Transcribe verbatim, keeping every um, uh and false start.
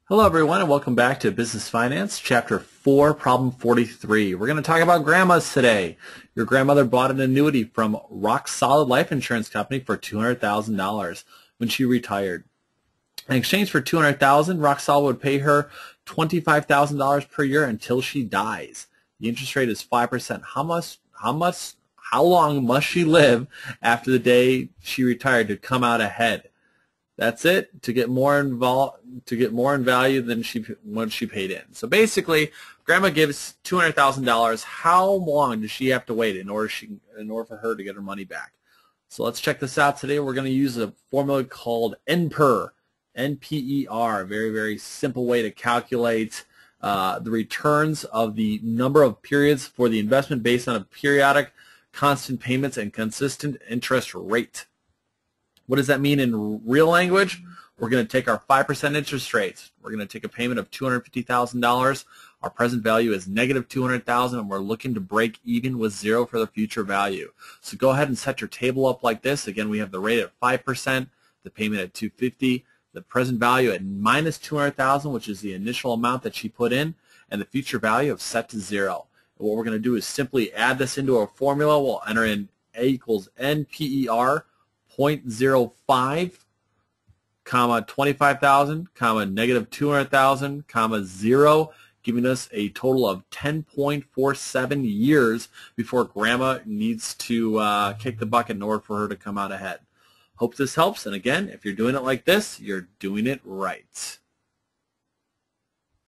Hello everyone and welcome back to Business Finance, Chapter four, Problem forty-three. We're going to talk about grandmas today. Your grandmother bought an annuity from Rock Solid Life Insurance Company for two hundred thousand dollars when she retired. In exchange for two hundred thousand dollars, Rock Solid would pay her twenty-five thousand dollars per year until she dies. The interest rate is five percent. How much, how much, how long must she live after the day she retired to come out ahead? That's it, to get more involved, to get more in value than she what she paid in. So basically, grandma gives two hundred thousand dollars. How long does she have to wait in order she in order for her to get her money back? So let's check this out today. We're going to use a formula called N P E R, N P E R. Very very simple way to calculate uh, the returns of the number of periods for the investment based on a periodic, constant payments and consistent interest rate. What does that mean in real language? We're going to take our five percent interest rates. We're going to take a payment of two hundred fifty thousand dollars. Our present value is negative two hundred thousand dollars, and we're looking to break even with zero for the future value. So go ahead and set your table up like this. Again, we have the rate at five percent, the payment at two hundred fifty thousand dollars, the present value at minus two hundred thousand dollars, which is the initial amount that she put in, and the future value of set to zero. And what we're going to do is simply add this into a formula. We'll enter in A equals N P E R, zero point zero five, comma twenty-five thousand, comma negative two hundred thousand, comma zero, giving us a total of ten point four seven years before grandma needs to uh, kick the bucket in order for her to come out ahead. Hope this helps, and again, if you're doing it like this, you're doing it right.